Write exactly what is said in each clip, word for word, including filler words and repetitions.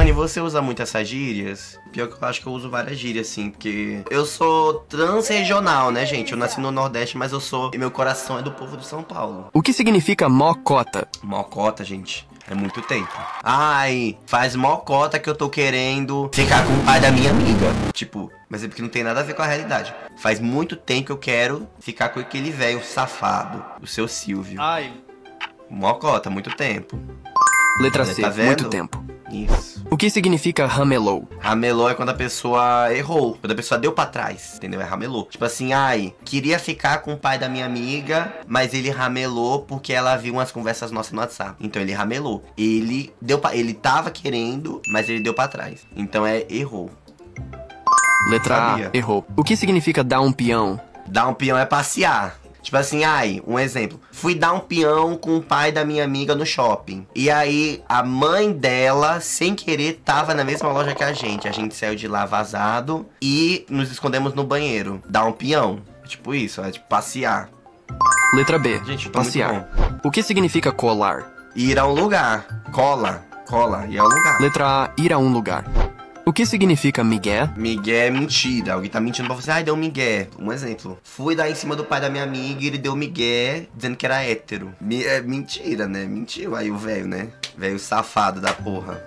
Dani, você usa muito essas gírias? Pior que eu acho que eu uso várias gírias, assim, porque eu sou transregional, né, gente? Eu nasci no Nordeste, mas eu sou... E meu coração é do povo de São Paulo. O que significa mocota? Mocota, gente, é muito tempo. Ai, faz mocota que eu tô querendo ficar com o pai da minha amiga. Tipo, mas é porque não tem nada a ver com a realidade. Faz muito tempo que eu quero ficar com aquele velho safado, o seu Silvio. Ai. Mocota, muito tempo. Letra C, Tá vendo? muito tempo. Isso. O que significa ramelou? Ramelou é quando a pessoa errou, quando a pessoa deu pra trás, entendeu? É ramelou. Tipo assim, ai, queria ficar com o pai da minha amiga, mas ele ramelou porque ela viu umas conversas nossas no WhatsApp. Então ele ramelou. Ele deu pra... ele tava querendo, mas ele deu pra trás. Então é errou. Letra Sabia. A, errou. O que significa dar um peão? Dar um peão é passear. Tipo assim, ai, um exemplo. Fui dar um peão com o pai da minha amiga no shopping. E aí, a mãe dela, sem querer, tava na mesma loja que a gente. A gente saiu de lá vazado e nos escondemos no banheiro. Dar um peão. Tipo isso, é tipo passear. Letra B, Gente, eu tô muito passear. O que significa colar? Ir a um lugar. Cola. Cola. Ir a um lugar. Letra A, ir a um lugar. O que significa migué? Migué é mentira. Alguém tá mentindo pra você. Ai, deu um migué. Um exemplo. Fui dar em cima do pai da minha amiga e ele deu migué dizendo que era hétero. Mi é mentira, né? Mentiu aí o velho, né? Velho safado da porra.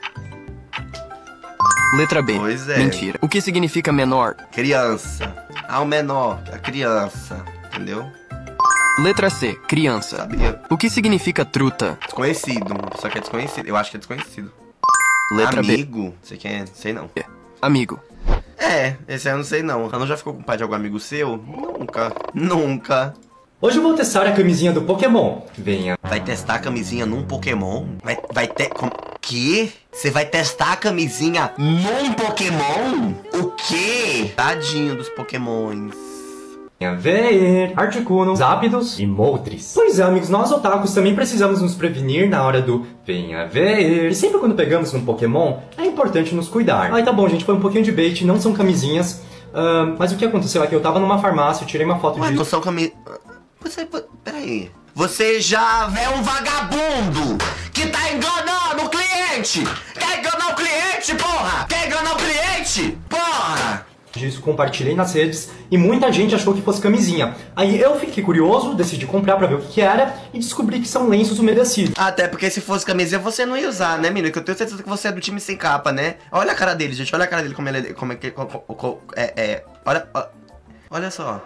Letra B, Pois é. mentira. O que significa menor? Criança. Ah, o menor. A criança. Entendeu? Letra C, criança. Sabia. O que significa truta? Desconhecido. Só que é desconhecido. Eu acho que é desconhecido. Letra Amigo. Você quer? Sei não. B, amigo. É, esse aí eu não sei não. Você não já ficou com o pai de algum amigo seu? Nunca. Nunca. Hoje eu vou testar a camisinha do Pokémon. Venha. Vai testar a camisinha num Pokémon? Vai, vai ter... Como... Que? Você vai testar a camisinha num Pokémon? O quê? Tadinho dos Pokémons. Venha ver Articuno, Zapdos e Moltres. Pois é, amigos, nós otakus também precisamos nos prevenir na hora do venha ver. E sempre quando pegamos um Pokémon, é importante nos cuidar. Ai, tá bom, gente, foi um pouquinho de bait, não são camisinhas. Uh, mas o que aconteceu é que eu tava numa farmácia, eu tirei uma foto Ué, de... não são cami... Você... Peraí. Você já é um vagabundo que tá enganando o cliente! Quer enganar o cliente, porra? Quer enganar o cliente? Porra! disso, compartilhei nas redes e muita gente achou que fosse camisinha. Aí eu fiquei curioso, decidi comprar pra ver o que que era e descobri que são lenços umedecidos. Até porque se fosse camisinha você não ia usar, né, menino? Que eu tenho certeza que você é do time sem capa, né? Olha a cara dele, gente, olha a cara dele como ele é... Como é que... É, é... Olha... Olha só.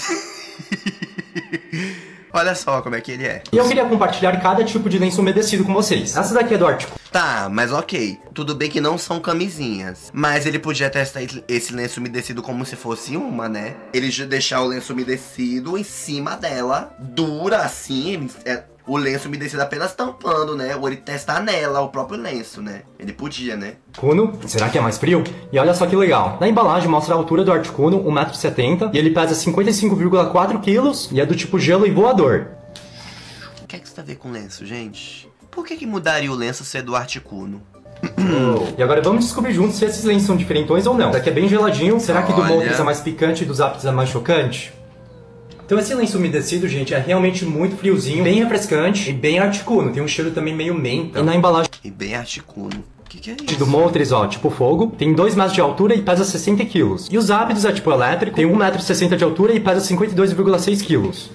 Olha só como é que ele é. E eu queria compartilhar cada tipo de lenço umedecido com vocês. Essa daqui é do Articuno. Tá, mas ok. Tudo bem que não são camisinhas. Mas ele podia testar esse lenço umedecido como se fosse uma, né? Ele deixar o lenço umedecido em cima dela, dura assim, é, o lenço umedecido apenas tampando, né? Ou ele testar nela o próprio lenço, né? Ele podia, né? Articuno, será que é mais frio? E olha só que legal. Na embalagem mostra a altura do Articuno, um metro e setenta, e ele pesa cinquenta e cinco vírgula quatro quilos e é do tipo gelo e voador. O que é que isso tem a ver com lenço, gente? Por que que mudaria o lenço ser do Articuno? E agora vamos descobrir juntos se esses lenços são diferentões ou não. Esse aqui é bem geladinho. Será que do Olha. Moltres é mais picante e dos Zapdos é mais chocante? Então esse lenço umedecido, gente, é realmente muito friozinho, bem refrescante e bem Articuno. Tem um cheiro também meio menta. E na embalagem E bem Articuno. O que que é isso? do Moltres, ó, tipo fogo, tem dois metros de altura e pesa sessenta quilos. E os Zapdos é tipo elétrico, tem um metro e sessenta de altura e pesa cinquenta e dois vírgula seis quilos.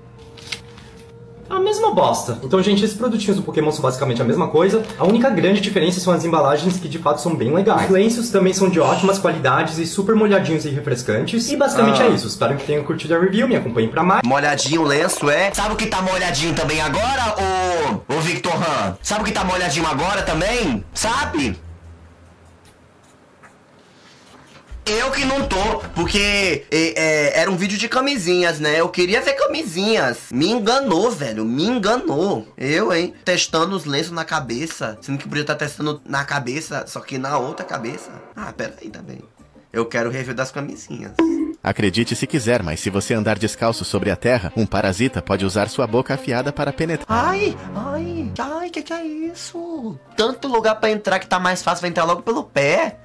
A mesma bosta. Então, gente, esses produtinhos do Pokémon são basicamente a mesma coisa. A única grande diferença são as embalagens, que de fato são bem legais. Os lenços também são de ótimas qualidades e super molhadinhos e refrescantes. E basicamente Ah. é isso. Espero que tenham curtido a review, me acompanhem pra mais. Molhadinho o lenço é? Sabe o que tá molhadinho também agora, ô, ô Victor Han? Sabe o que tá molhadinho agora também? Sabe? Eu que não tô, porque é, é, era um vídeo de camisinhas, né? Eu queria ver camisinhas. Me enganou, velho, me enganou. Eu, hein? Testando os lenços na cabeça, sendo que podia estar testando na cabeça, só que na outra cabeça. Ah, pera aí também. Eu quero o review das camisinhas. Acredite se quiser, mas se você andar descalço sobre a terra, um parasita pode usar sua boca afiada para penetrar. Ai, ai, ai, que que é isso? Tanto lugar pra entrar que tá mais fácil, vai entrar logo pelo pé.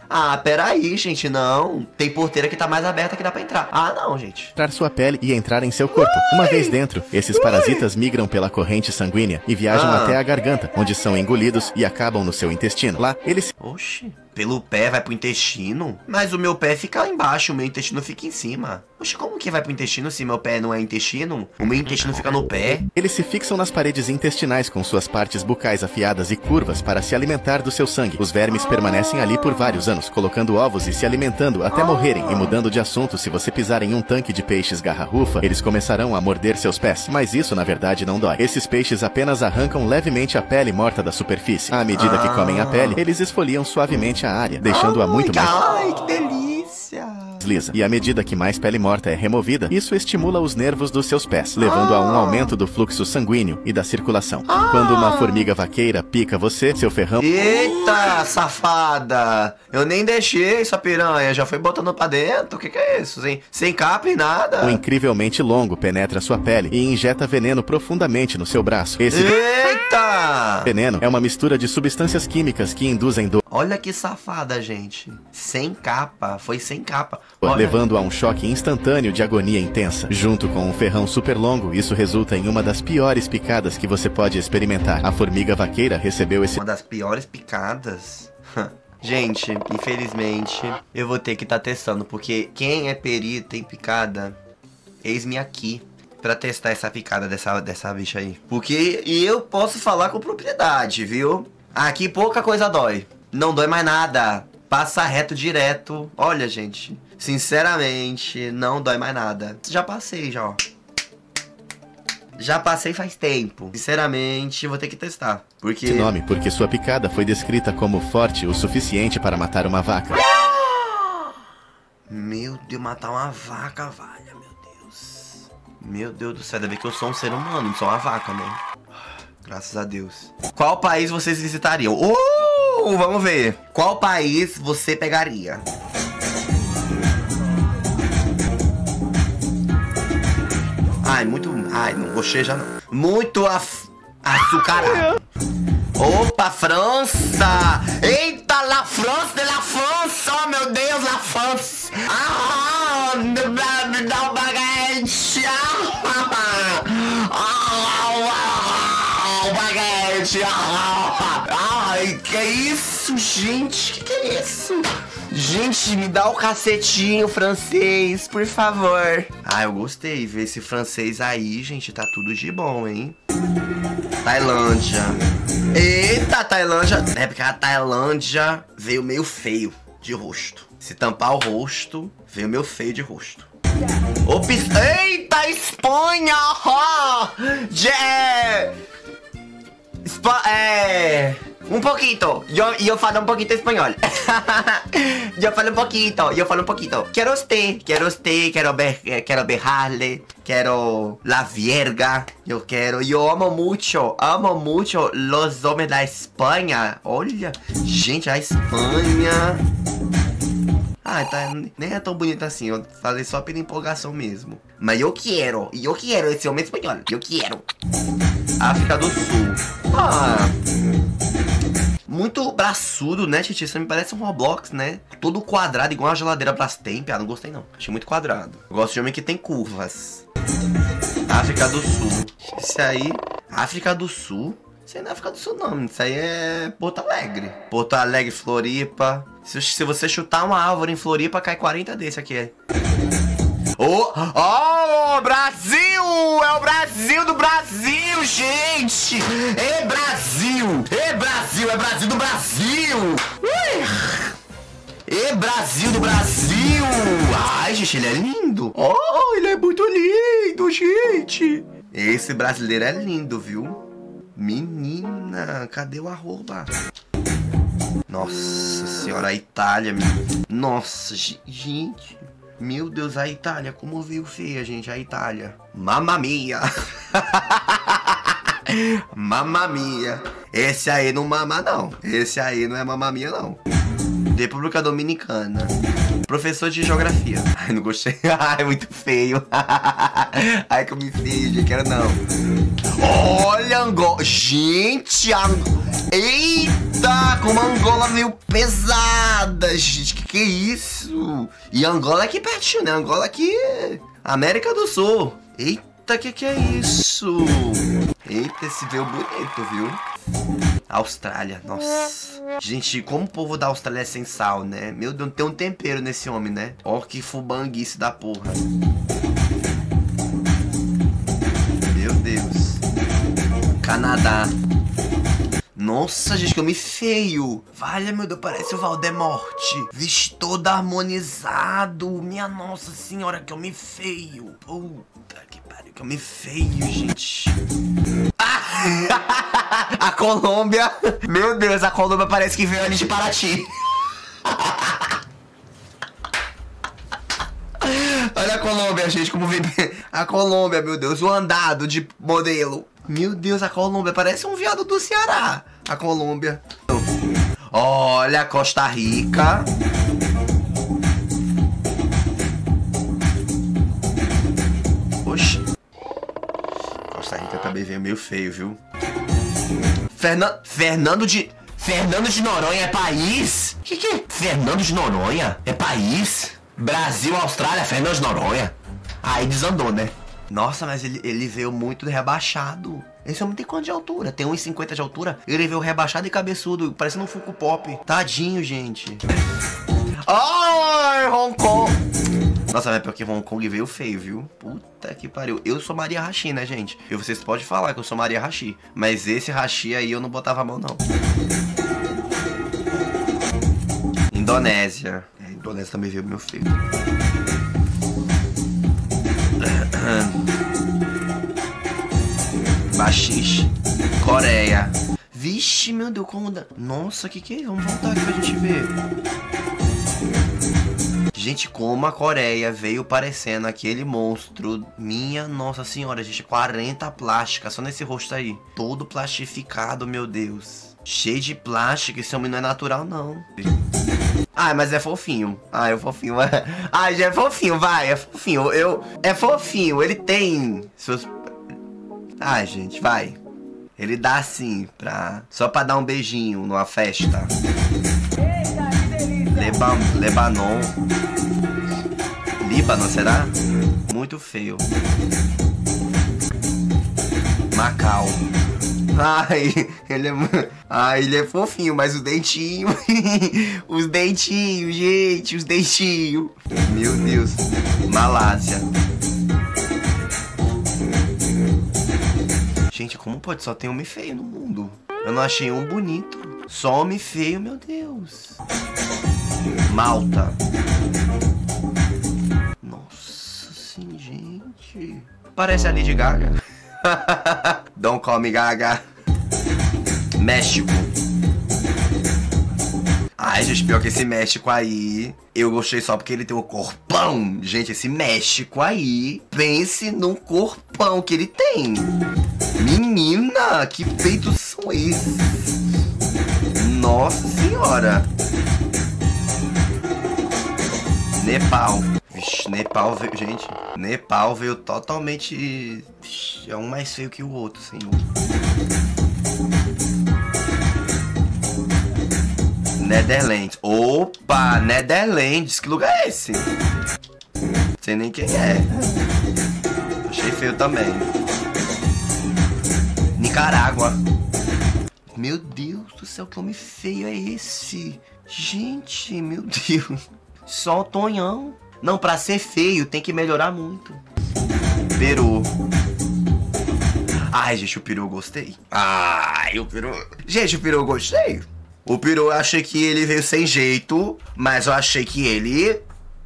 Ah, peraí, gente, não. Tem porteira que tá mais aberta que dá pra entrar. Ah, não, gente. Entrar sua pele e entrar em seu corpo. Uma vez dentro, esses parasitas migram pela corrente sanguínea e viajam Ah. até a garganta, onde são engolidos e acabam no seu intestino. Lá, eles Oxi, pelo pé vai pro intestino? Mas o meu pé fica lá embaixo, o meu intestino fica em cima. Oxi, como que vai pro intestino se meu pé não é intestino? O meu intestino fica no pé. Eles se fixam nas paredes intestinais com suas partes bucais afiadas e curvas para se alimentar do seu sangue. Os vermes permanecem ali por vários anos, colocando ovos e se alimentando até morrerem. E mudando de assunto, se você pisar em um tanque de peixes garra-rufa, eles começarão a morder seus pés. Mas isso, na verdade, não dói. Esses peixes apenas arrancam levemente a pele morta da superfície. À medida que comem a pele, eles esfoliam suavemente a área, deixando-a muito mais... Ai, que delícia! lisa. E à medida que mais pele morta é removida, isso estimula os nervos dos seus pés, levando a um aumento do fluxo sanguíneo e da circulação. Quando uma formiga vaqueira pica você, seu ferrão... Eita, safada! Eu nem deixei essa piranha, já foi botando pra dentro. O que que é isso? Sem, sem capa e nada. Um incrivelmente longo penetra sua pele e injeta veneno profundamente no seu braço. Esse Eita! veneno é uma mistura de substâncias químicas que induzem dor, Olha que safada, gente. Sem capa, foi sem capa. Olha. levando a um choque instantâneo de agonia intensa. Junto com um ferrão super longo, isso resulta em uma das piores picadas que você pode experimentar. A formiga vaqueira recebeu esse Uma das piores picadas. Gente, infelizmente, eu vou ter que estar tá testando, porque quem é perito em picada, eis-me aqui pra testar essa picada dessa, dessa bicha aí. Porque eu posso falar com propriedade, viu? Aqui pouca coisa dói. Não dói mais nada. Passa reto direto. Olha, gente, sinceramente, não dói mais nada. Já passei, já, ó. Já passei faz tempo. Sinceramente, vou ter que testar. Porque... esse nome porque sua picada foi descrita como forte o suficiente para matar uma vaca. Meu Deus, matar uma vaca, valha, meu Deus. Meu Deus do céu, deve ver que eu sou um ser humano, não sou uma vaca, né? Graças a Deus. Qual país vocês visitariam? Uh, vamos ver. Qual país você pegaria? Ai, muito... Ai, não gostei já não. Muito af... açucarado. Opa, França! Eita, La France de la France! Oh, meu Deus, La France! Ah, me dá um baguete! Ah, ah, baguete! Ai, que isso, gente? Que que é isso? Gente, me dá o cacetinho francês, por favor. Ah, eu gostei. Ver esse francês aí, gente, tá tudo de bom, hein? Tailândia. Eita, Tailândia. É porque a Tailândia veio meio feio de rosto. Se tampar o rosto, veio meio feio de rosto. Ops. Eita, Espanha! Oh, é... Espa... É... Um pouquito. Eu, eu falo um pouquito espanhol. Eu falo um pouquito. Eu falo um pouquito. Quero usted. Quero usted. Quero, be quero berrarle. Quero la vierga. Eu quero. Eu amo muito. Amo muito los homens da Espanha. Olha. Gente, a Espanha. Ah, tá, nem é tão bonito assim. Eu falei só pela empolgação mesmo. Mas eu quero. E eu quero esse homem espanhol. Eu quero. África do Sul. Ah... Muito braçudo, né, Titi? Isso me parece um Roblox, né? Todo quadrado, igual uma geladeira Brastemp. Ah, não gostei, não. Achei muito quadrado. Eu gosto de homem que tem curvas. África do Sul. Isso aí... África do Sul? Isso aí não é África do Sul, não. Isso aí é Porto Alegre. Porto Alegre, Floripa. Se, se você chutar uma árvore em Floripa, cai quarenta desse aqui. Oh, oh, Brasil! É o Brasil do Brasil, gente! É Brasil! É Brasil! É Brasil do Brasil! Ui. É Brasil do Brasil! Ai, gente, ele é lindo! Oh, ele é muito lindo, gente! Esse brasileiro é lindo, viu? Menina, cadê o arroba? Nossa senhora, a Itália, nossa, gente... Meu Deus, a Itália, como veio feia, gente, a Itália. Mamma mia. Mamma mia. Esse aí não mama, não. Esse aí não é mamma mia, não. República Dominicana. Professor de geografia. Ai, não gostei. Ai, muito feio. Ai, que eu me finge, quero não. Olha, Angola. Gente, Angola. Eita. Eita, como a Angola veio pesada, gente. Que que é isso? E Angola aqui pertinho, né? Angola aqui é América do Sul. Eita, que que é isso? Eita, esse veio bonito, viu? Austrália, nossa. Gente, como o povo da Austrália é sem sal, né? Meu Deus, tem um tempero nesse homem, né? Ó que fubanguice da porra. Meu Deus. Canadá. Nossa, gente, que homem feio. Vale, meu Deus, parece o Valdemorte. Vixe, todo harmonizado. Minha nossa senhora, que homem feio. Puta que pariu, que homem feio, gente. Ah! A Colômbia. Meu Deus, a Colômbia parece que veio ali de Paraty. Olha a Colômbia, gente, como vem. A Colômbia, meu Deus, o andado de modelo. Meu Deus, a Colômbia parece um viado do Ceará. A Colômbia. Olha, Costa Rica. Oxi. Costa Rica também veio meio feio, viu? Fernan... Fernando de... Fernando de Noronha é país? Que que é? Fernando de Noronha é país? Brasil, Austrália, Fernando de Noronha. Aí desandou, né? Nossa, mas ele, ele veio muito rebaixado. Esse homem tem quanto de altura? Tem um e cinquenta de altura. Ele veio rebaixado e cabeçudo, parecendo um Funko Pop. Tadinho, gente. Ai, Hong Kong. Nossa, mas pior que Hong Kong veio feio, viu? Puta que pariu. Eu sou Maria Hashi, né, gente? E vocês podem falar que eu sou Maria Hashi. Mas esse Hashi aí eu não botava a mão, não. Indonésia. É, Indonésia também veio meio feio. Baxixe. Coreia. Vixe, meu Deus, como dá... Nossa, que que é? Vamos voltar aqui pra gente ver. Gente, como a Coreia veio parecendo aquele monstro. Minha nossa senhora, gente, quarenta plásticas só nesse rosto aí. Todo plastificado, meu Deus. Cheio de plástico, esse homem não é natural, não. Ai, mas é fofinho. Ai, é fofinho. Ai, já é fofinho, vai, é fofinho. Eu... É fofinho, ele tem seus... Ai, gente, vai. Ele dá assim, pra... Só pra dar um beijinho numa festa. Leba... Lebanon. Líbano, será? Muito feio. Macau. Ai, ele é... Ai, ele é fofinho, mas os dentinhos... Os dentinhos, gente, os dentinhos. Meu Deus. Malásia. Gente, como pode? Só tem homem feio no mundo. Eu não achei um bonito. Só homem feio, meu Deus. Malta. Nossa, sim, gente. Parece a Lady Gaga. Don't call me Gaga. México. Ai, gente, pior que esse México aí, eu gostei só porque ele tem um corpão. Gente, esse México aí, pense num corpão que ele tem. Menina, que peitos são esses? Nossa senhora. Nepal. Vixe, Nepal veio, gente, Nepal veio totalmente... Vixe, é um mais feio que o outro, senhor. Netherlands. Opa, Netherlands. Que lugar é esse? Não sei nem quem é. Achei feio também. Nicarágua. Meu Deus do céu, que homem feio é esse? Gente, meu Deus. Só o Tonhão. Não, pra ser feio tem que melhorar muito. Peru. Ai, gente, o peru eu gostei. Ai, o peru... Gente, o peru eu gostei. O peru eu achei que ele veio sem jeito, mas eu achei que ele...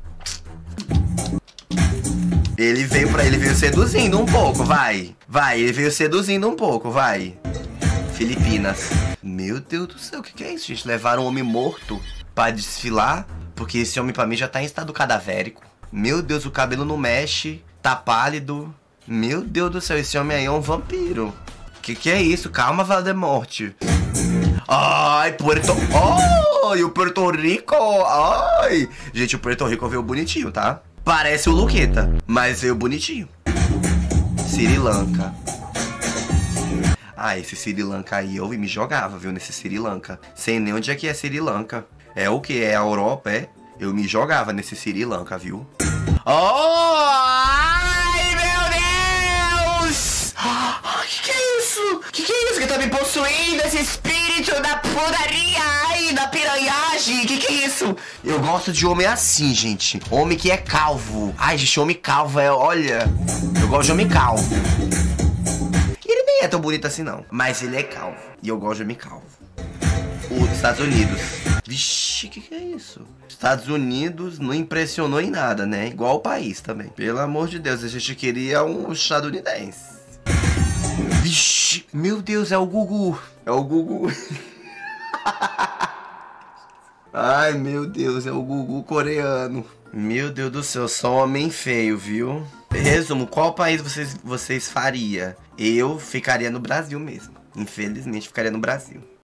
Ele veio pra... Ele veio seduzindo um pouco, vai. Vai, ele veio seduzindo um pouco, vai. Filipinas. Meu Deus do céu, o que que é isso, gente? Levaram um homem morto pra desfilar? Porque esse homem pra mim já tá em estado cadavérico. Meu Deus, o cabelo não mexe, tá pálido. Meu Deus do céu, esse homem aí é um vampiro. Que que é isso? Calma, Valdemorte. Ai, Puerto... Ai, o Puerto Rico. Ai. Gente, o Puerto Rico veio bonitinho, tá? Parece o Luqueta, mas veio bonitinho. Sri Lanka. Ah, esse Sri Lanka aí eu me jogava, viu, nesse Sri Lanka. Sei nem onde é que é Sri Lanka. É o que? É a Europa, é? Eu me jogava nesse Sri Lanka, viu? Oh! Ai, meu Deus! Oh, que que é isso? Que que é isso que tá me possuindo? Esse espírito da putaria, ai, da piranhagem. Que que é isso? Eu gosto de homem assim, gente. Homem que é calvo. Ai, gente, homem calvo é, olha. Eu gosto de homem calvo. Ele nem é tão bonito assim, não. Mas ele é calvo. E eu gosto de homem calvo. Os Estados Unidos. Vixe, que que é isso? Estados Unidos não impressionou em nada, né? Igual o país também. Pelo amor de Deus, a gente queria um estadunidense. Vixe, meu Deus, é o Gugu. É o Gugu. Ai, meu Deus, é o Gugu coreano. Meu Deus do céu, só homem feio, viu? Resumo, qual país vocês, vocês faria? Eu ficaria no Brasil mesmo. Infelizmente, ficaria no Brasil.